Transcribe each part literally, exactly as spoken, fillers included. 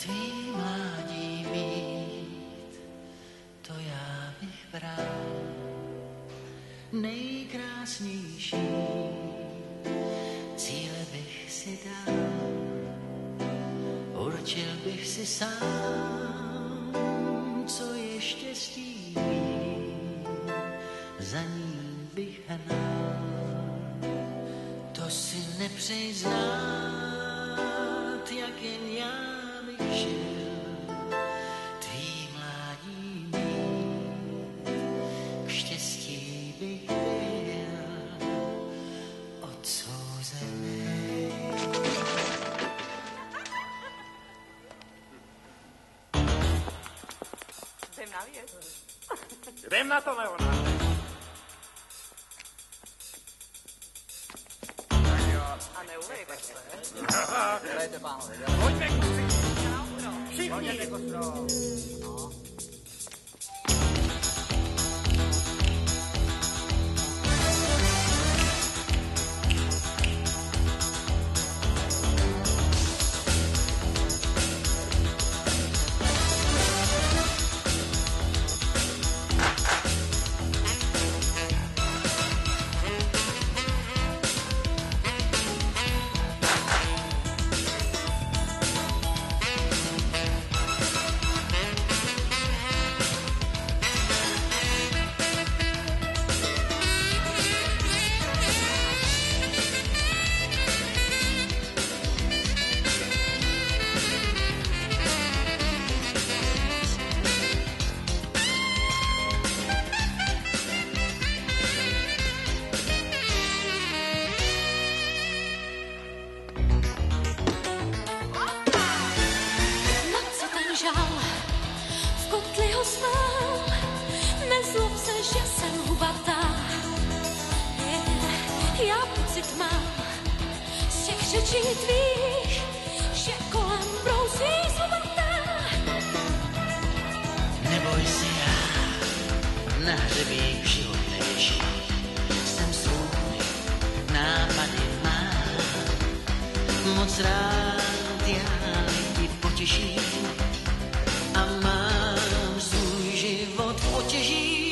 tvý mládí mít, to já bych bral. Nejkrásnější cíle bych si dal, určil bych si sám, co je štěstí mít, za ním bych hnal. To si nepřej znát, jak jen já bych žil, tvý mládí mít, k štěstí bych byl odsouzený. Jdem na věc. Jdem na to, Leona. A neulejte se. Hrajte, pánové. Pojďme, kluci. Všichni. Pojďte, kostro. No. Neboj se, já na hřebík život nevěší, jsem svůj nápady mám, moc rád já lidi potěším a mám svůj život v otěží.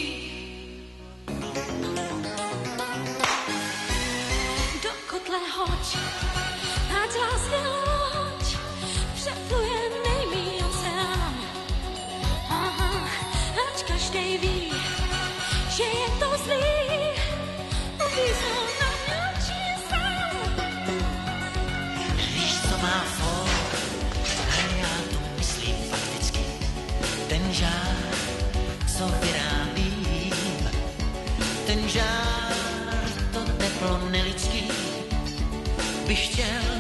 Do kotle hoď, ať lásky loď, přepluje nejmíň oceán. Aha, ať každej ví, že je to zlý, uvízl na mňačí sám. Víš, co má for, a já to myslím fakticky, ten žár, co vyrábím, ten žár, to teplo nelidský, bych chtěl